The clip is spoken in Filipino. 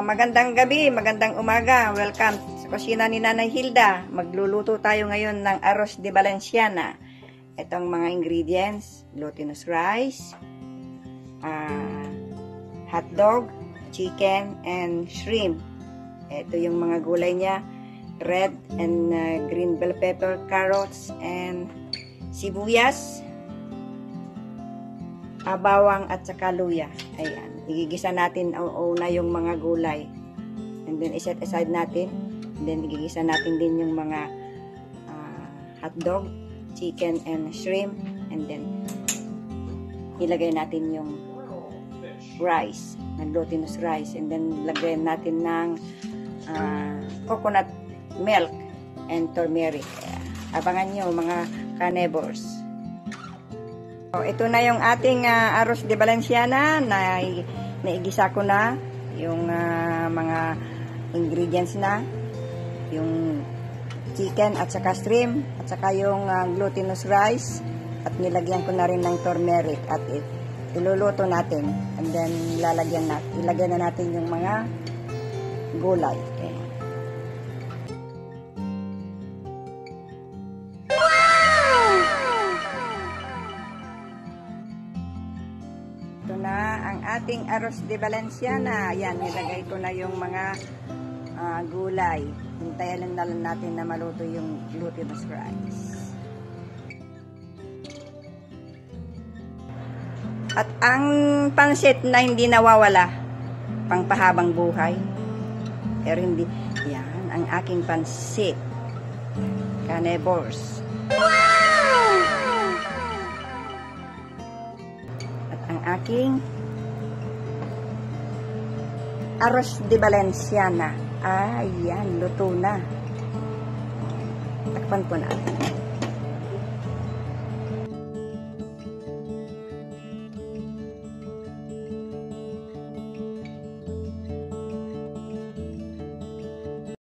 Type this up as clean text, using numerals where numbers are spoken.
Magandang gabi, magandang umaga. Welcome sa kusina ni Nanay Hilda. Magluluto tayo ngayon ng arroz de Valenciana. Itong mga ingredients: glutinous rice, hotdog, chicken, and shrimp. Ito yung mga gulay niya: red and green bell pepper, carrots, and sibuyas, bawang at saka luya. Ayan, igigisa natin una yung mga gulay, and then iset aside natin, and then igigisa natin din yung mga hotdog, chicken, and shrimp, and then ilagay natin yung rice, ng glutinous rice, and then lagyan natin ng coconut milk and turmeric. Abangan nyo mga carnivores. So, ito na yung ating arroz de Valenciana na naigisa ko na yung mga ingredients na, yung chicken at saka shrimp at saka yung glutinous rice, at nilagyan ko na rin ng turmeric, at iluluto natin, and then ilagay na natin yung mga gulay. Okay. Ito na ang ating arroz de Valenciana. Ayan, nilagay ko na yung mga gulay. Hintayin na lang natin na maluto yung glutinous rice. At ang pansit na hindi nawawala, pangpahabang buhay. Pero hindi, yan ang aking pansit. Carnivores. Aking arroz de Valenciana. Ayan, luto na. Takpan po natin.